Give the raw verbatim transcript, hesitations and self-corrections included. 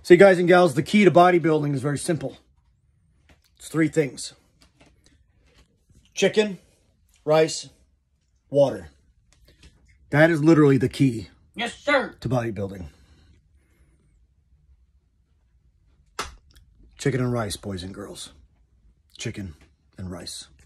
See, guys and gals, the key to bodybuilding is very simple. It's three things. Chicken, rice, water. That is literally the key. Yes, sir. To bodybuilding. Chicken and rice, boys and girls. Chicken and rice.